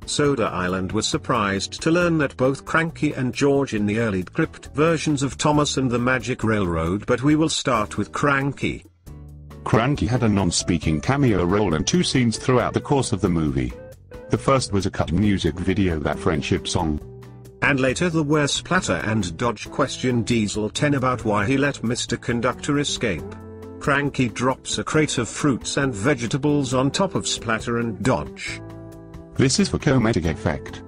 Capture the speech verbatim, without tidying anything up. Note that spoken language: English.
Soda Island was surprised to learn that both Cranky and George in the early script versions of Thomas and the Magic Railroad, but we will start with Cranky. Cranky had a non-speaking cameo role and two scenes throughout the course of the movie. The first was a cut music video, That Friendship Song. And later there were Splatter and Dodge question Diesel ten about why he let Mister Conductor escape. Cranky drops a crate of fruits and vegetables on top of Splatter and Dodge. This is for comedic effect.